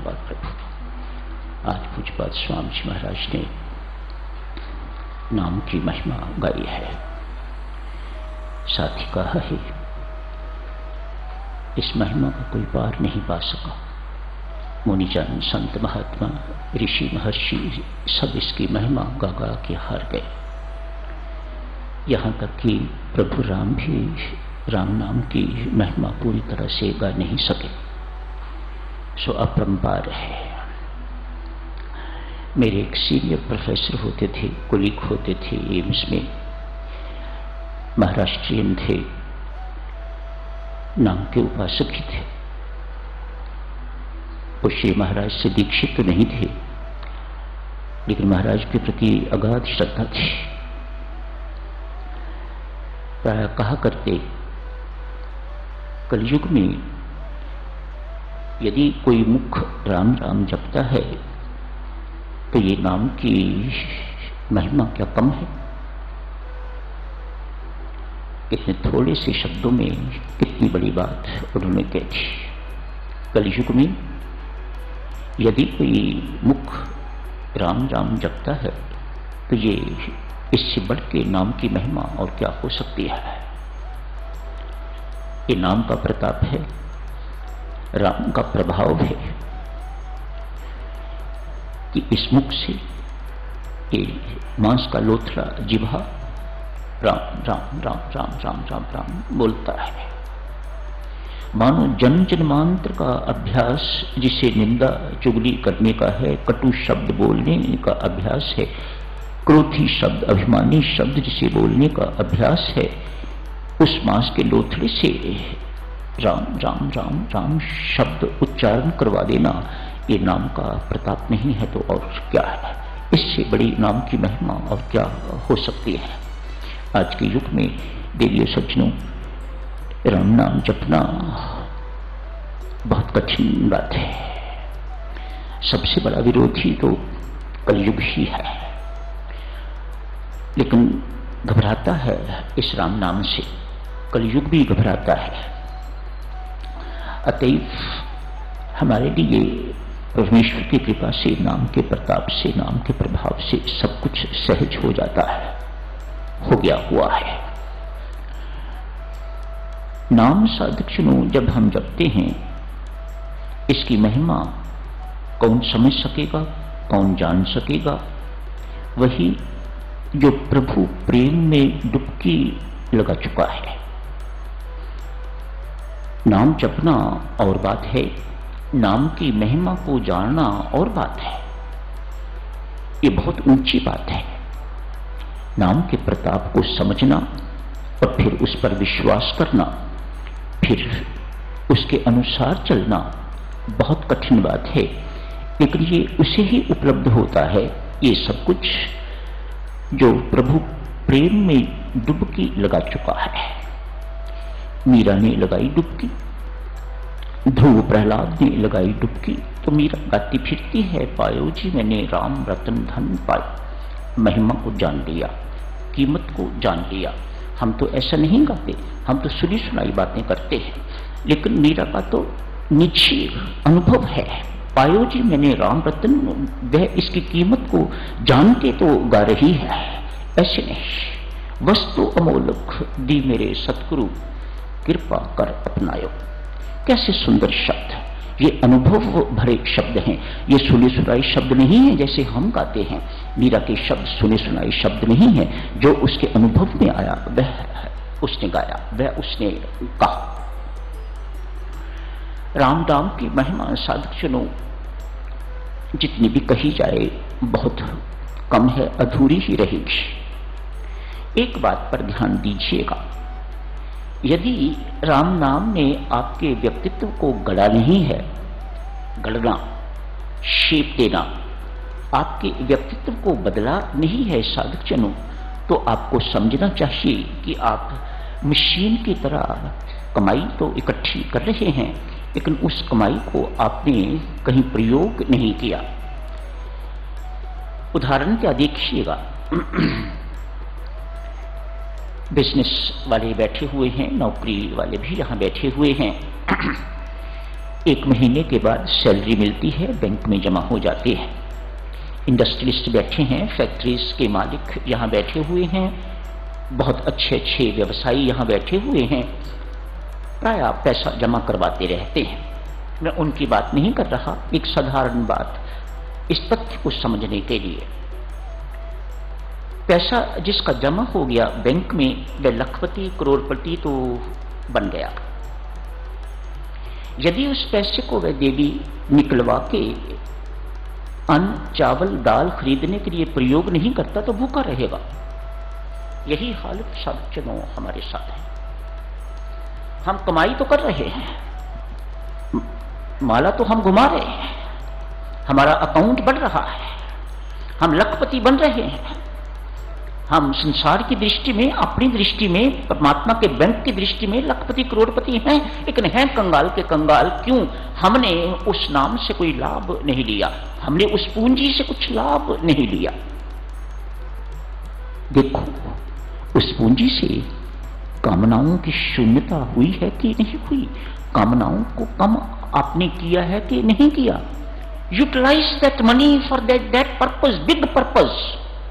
धन्यवाद प्रभु। आज पूज्यपाद स्वामी जी महाराज ने नाम की महिमा गाई है, साथ ही कहा है इस महिमा का कोई पार नहीं पा सका। मुनिजन, संत, महात्मा, ऋषि, महर्षि सब इसकी महिमा गा गा के हार गए। यहाँ तक कि प्रभु राम भी राम नाम की महिमा पूरी तरह से गा नहीं सके। सो अपरंपार है। मेरे एक सीनियर प्रोफेसर होते थे, कुलीग होते थे एम्स में, महाराष्ट्रियन थे, नाम के उपासक ही थे। वो श्री महाराज से दीक्षित तो नहीं थे, लेकिन महाराज के प्रति अगाध श्रद्धा थी। प्राय कहा करते, कलयुग में यदि कोई मुख राम राम जपता है तो ये नाम की महिमा क्या कम है। इतने थोड़े से शब्दों में कितनी बड़ी बात उन्होंने कही थी। कलयुग में यदि कोई मुख राम राम जपता है तो ये इससे बढ़ के नाम की महिमा और क्या हो सकती है। ये नाम का प्रताप है, राम का प्रभाव है कि इस मुख से ये मांस का लोथड़ा जिह्वा राम राम राम राम राम राम राम बोलता है। मानो जन्म जन्मांतर का अभ्यास जिसे निंदा चुगली करने का है, कटु शब्द बोलने का अभ्यास है, क्रोधी शब्द, अभिमानी शब्द जिसे बोलने का अभ्यास है, उस मांस के लोथड़े से राम राम राम राम शब्द उच्चारण करवा देना, ये नाम का प्रताप नहीं है तो और क्या है। इससे बड़ी नाम की महिमा और क्या हो सकती है। आज के युग में देवियों सज्जनों, राम नाम जपना बहुत कठिन बात है। सबसे बड़ा विरोधी तो कलयुग ही है, लेकिन घबराता है इस राम नाम से। कलयुग भी घबराता है। अतएव हमारे लिए परमेश्वर की कृपा से, नाम के प्रताप से, नाम के प्रभाव से सब कुछ सहज हो जाता है, हो गया हुआ है। नाम साधकजनों जब हम जपते हैं, इसकी महिमा कौन समझ सकेगा, कौन जान सकेगा? वही जो प्रभु प्रेम में डुबकी लगा चुका है। नाम जपना और बात है, नाम की महिमा को जानना और बात है। ये बहुत ऊंची बात है। नाम के प्रताप को समझना और फिर उस पर विश्वास करना, फिर उसके अनुसार चलना बहुत कठिन बात है, लेकिन ये उसे ही उपलब्ध होता है ये सब कुछ जो प्रभु प्रेम में डुबकी लगा चुका है। मीरा ने लगाई डुबकी, ध्रुव प्रहलाद ने लगाई डुबकी, तो मीरा गाती फिरती है, पायो जी मैंने राम रतन धन पाए। महिमा को जान लिया, कीमत को जान लिया। हम तो ऐसा नहीं गाते, हम तो सुनी सुनाई बातें करते हैं, लेकिन मीरा का तो निजी अनुभव है। पायो जी मैंने राम रतन, वह इसकी कीमत को जान के तो गा रही है, ऐसे नहीं। वस्तु अमोलक दी मेरे सतगुरु, कृपा कर अपनायो। कैसे सुंदर शब्द, ये अनुभव भरे शब्द हैं, ये सुने सुनाई शब्द नहीं है जैसे हम गाते हैं। मीरा के शब्द सुने सुनाई शब्द नहीं है, जो उसके अनुभव में आया वह उसने गाया, वह उसने कहा। राम नाम की महिमा साधकजनों जितनी भी कही जाए बहुत कम है, अधूरी ही रहेगी। एक बात पर ध्यान दीजिएगा, यदि राम नाम ने आपके व्यक्तित्व को गढ़ा नहीं है, गढ़ना, शेप देना, आपके व्यक्तित्व को बदला नहीं है साधकजनों, तो आपको समझना चाहिए कि आप मशीन की तरह कमाई तो इकट्ठी कर रहे हैं, लेकिन उस कमाई को आपने कहीं प्रयोग नहीं किया। उदाहरण क्या देखिएगा, बिजनेस वाले बैठे हुए हैं, नौकरी वाले भी यहां बैठे हुए हैं। 1 महीने के बाद सैलरी मिलती है, बैंक में जमा हो जाती है। इंडस्ट्रियलिस्ट बैठे हैं, फैक्ट्रीज के मालिक यहाँ बैठे हुए हैं, बहुत अच्छे अच्छे व्यवसायी यहाँ बैठे हुए हैं, प्राय पैसा जमा करवाते रहते हैं। मैं उनकी बात नहीं कर रहा, एक साधारण बात इस तथ्य को समझने के लिए। पैसा जिसका जमा हो गया बैंक में, वह लखपति करोड़पति तो बन गया। यदि उस पैसे को वह देवी निकलवा के अन्न चावल दाल खरीदने के लिए प्रयोग नहीं करता तो भूखा रहेगा। यही हालत साधुजनों हमारे साथ है। हम कमाई तो कर रहे हैं, माला तो हम घुमा रहे हैं, हमारा अकाउंट बढ़ रहा है, हम लखपति बन रहे हैं, हम संसार की दृष्टि में, अपनी दृष्टि में, परमात्मा के बैंक की दृष्टि में लखपति करोड़पति हैं, लेकिन हैं कंगाल के कंगाल। क्यों? हमने उस नाम से कोई लाभ नहीं लिया, हमने उस पूंजी से कुछ लाभ नहीं लिया। देखो, उस पूंजी से कामनाओं की शून्यता हुई है कि नहीं हुई? कामनाओं को कम आपने किया है कि नहीं किया? Utilize that money for that purpose, big purpose.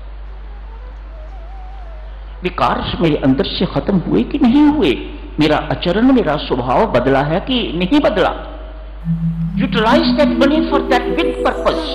विकार मेरे अंदर से खत्म हुए कि नहीं हुए? मेरा आचरण, मेरा स्वभाव बदला है कि नहीं बदला? Utilize that money for that big purpose.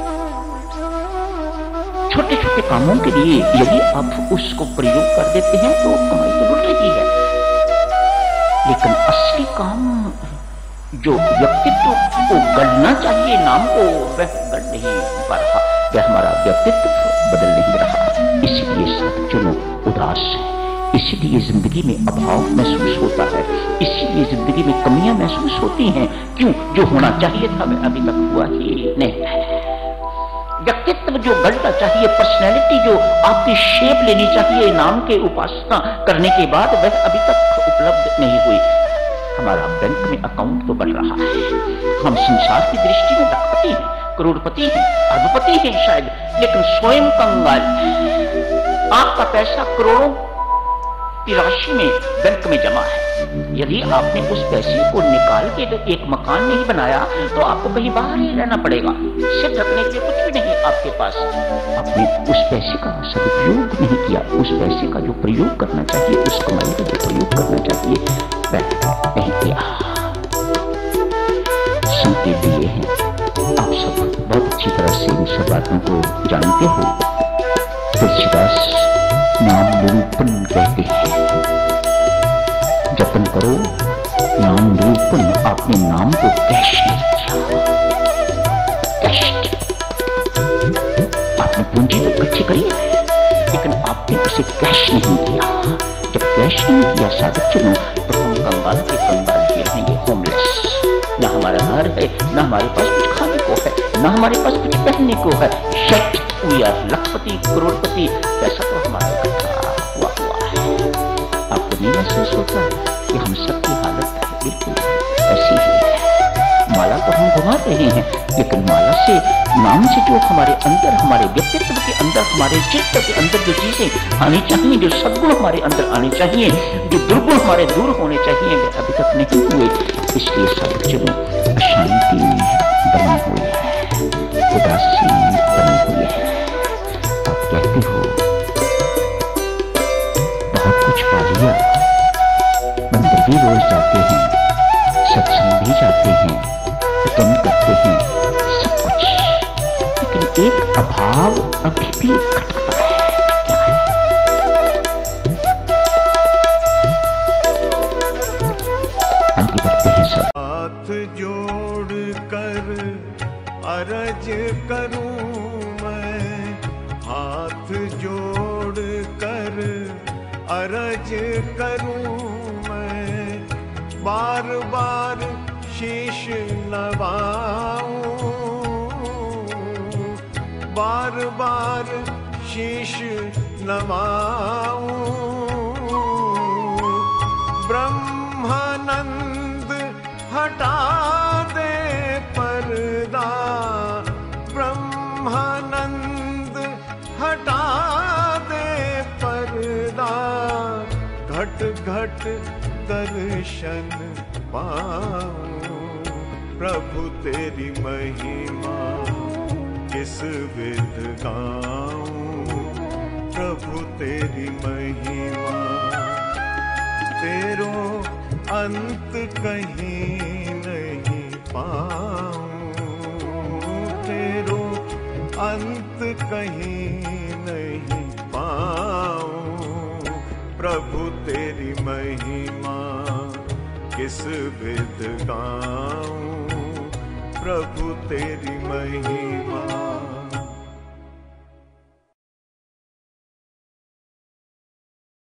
छोटे छोटे कामों के लिए यदि आप उसको प्रयोग कर देते हैं तो कमाई तो लुट रही है, लेकिन असली काम जो व्यक्तित्व को गढ़ना चाहिए, नाम को, वह गढ़ नहीं पा रहा, वह हमारा व्यक्तित्व बदल नहीं रहा। इसीलिए साधुजनों उदास है, इसीलिए जिंदगी में अभाव महसूस होता है, इसीलिए जिंदगी में कमियां महसूस होती हैं। क्यों? जो होना चाहिए था वह अभी तक हुआ ही नहीं। व्यक्तित्व जो गढ़ना चाहिए, पर्सनैलिटी जो आपकी शेप लेनी चाहिए नाम के उपासना करने के बाद, वह अभी तक उपलब्ध नहीं हुई। हमारा बैंक में अकाउंट तो बढ़ रहा है, हम संसार की दृष्टि में लखपति हैं, करोड़पति हैं, अरबपति हैं शायद, लेकिन स्वयं कंगाल। आपका पैसा करोड़ों की राशि में बैंक में जमा है। यदि आपने उस पैसे को निकाल के एक मकान नहीं बनाया तो आपको कहीं बाहर ही रहना पड़ेगा, सिर ढकने के लिए कुछ भी नहीं आपके पास। आपने उस पैसे का सदुपयोग नहीं किया, उस पैसे का जो प्रयोग करना चाहिए, उस कमाई का जो प्रयोग करना चाहिए, वह नहीं किया। संकेत दिए हैं, आप सब बहुत अच्छी तरह से इन सब बातों को जानते हो। तुलसीदास नाम निरूपण कहते हैं, जतन करो नाम निरूपण। आपने नाम को कैश नहीं किया, कैश। आपने पूंजी तो इकट्ठी करी है, लेकिन आपने उसे कैश नहीं किया। जब कैश नहीं किया साधुजनों, तो हम कंगाल के कंगाल ही रहेंगे, होमलेस। न हमारा घर है, न हमारे पास कुछ खाने को है, न हमारे पास कुछ पहनने को है। शट वी आर लखपति करोड़पति, पैसा तो हमारा इकट्ठा हुआ है। आपको नहीं महसूस होता कि हम सबकी हालत बिल्कुल ऐसी ही है? माला तो हम घुमा रहे हैं, लेकिन माला से, नाम से जो हमारे अंदर, हमारे व्यक्तित्व के अंदर, हमारे चित्त के अंदर जो चीजें आनी चाहिए, जो सद्गुण हमारे अंदर आने चाहिए, जो दुर्गुण हमारे दूर होने चाहिए, वे अभी तक नहीं हुए। इसलिए साधुजनों अशांति बनी हुई है, उदासी बनी हुई है। आप कहते हो बहुत कुछ पा लिया, मंदिर भी रोज जाते हैं, सत्संग भी जाते हैं, भजन करते हैं, सब कुछ, लेकिन एक अभाव अभी भी खटकता है। क्या है? आगे बढ़ते हैं सब। हाथ जोड़ कर अरज करूं मैं, हाथ जोड़ कर अरज करूं मैं, बार बार शीश नवाऊं, बार बार शीश नवाऊं। ब्रह्मानंद हटा दे पर्दा, ब्रह्मानंद हटा दे पर्दा, घट घट दर्शन पाऊं। प्रभु तेरी महिमा किस विध गाऊं, प्रभु तेरी महिमा। तेरो अंत कहीं नहीं पाऊं, तेरो अंत कहीं नहीं पाऊं, प्रभु तेरी महिमा किस विध गाऊं, प्रभु तेरी महिमा।